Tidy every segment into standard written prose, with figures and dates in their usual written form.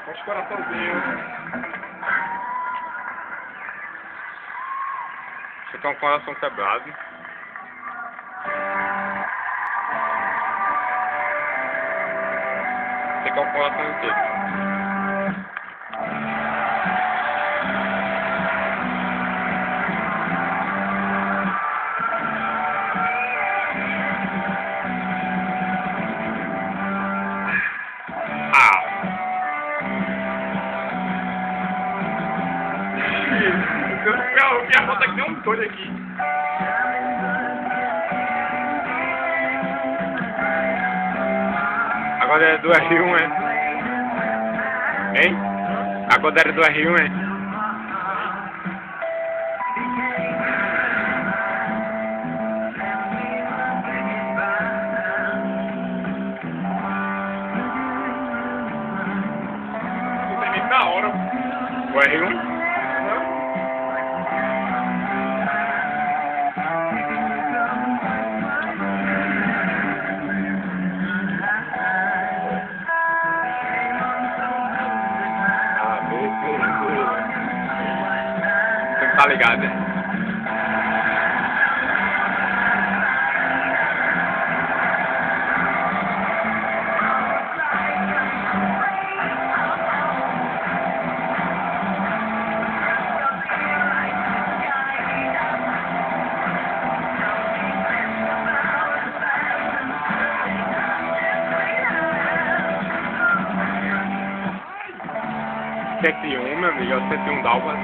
Mexe o coraçãozinho. Você tem um coração quebrado. Você quer um coração inteiro. O que a foto aqui tem um doido aqui. Agora é do R1, é? Hein? Agora era do R1, é? Não tem nem da hora. O R1? Você tá ligado, né? R101, meu amigo, é o 101 Dalmas.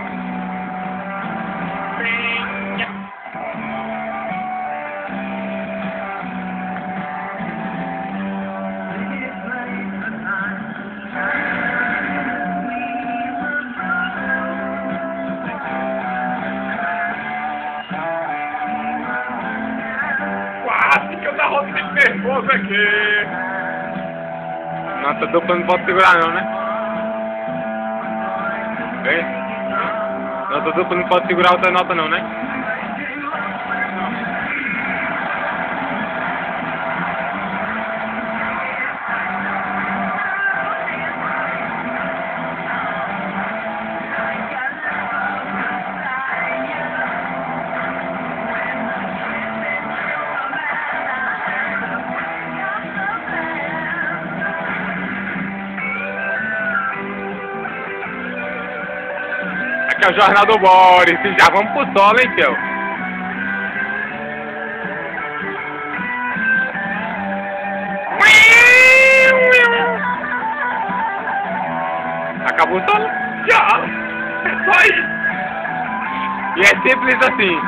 Quase que eu da roda de nervoso aqui. Nossa dupla não pode segurar não, né? Hein? Nossa dupla não pode segurar outra nota não, né? Aqui é o Jornal do Boris, e já vamos pro solo, hein, tio? Acabou o solo? Já! É só isso! E é simples assim.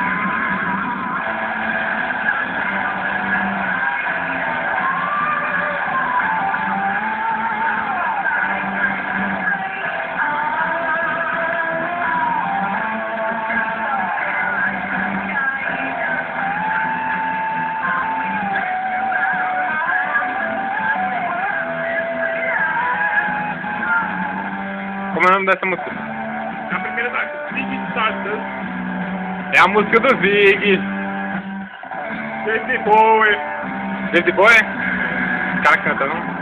Como é o nome dessa música? A primeira da Zig Stardust. É a música do Zig. Esse foi. David Bowie? O cara canta, não?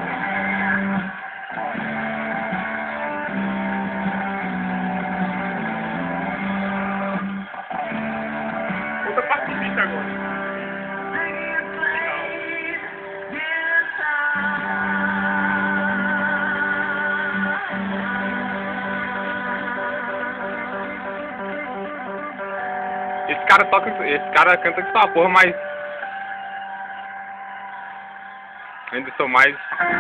Outra parte do beat agora. Esse cara canta com essa porra, mas ainda sou mais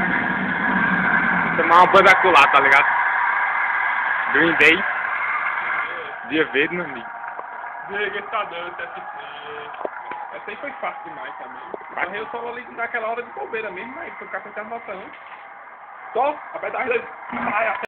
uma banda colar, tá ligado? Green Day, Dia Verde, meu amigo. Zig Stardust, SC. Essa aí foi fácil demais também. Mas eu só ali naquela hora de bobeira mesmo, mas o cara tava notando. Só apertar as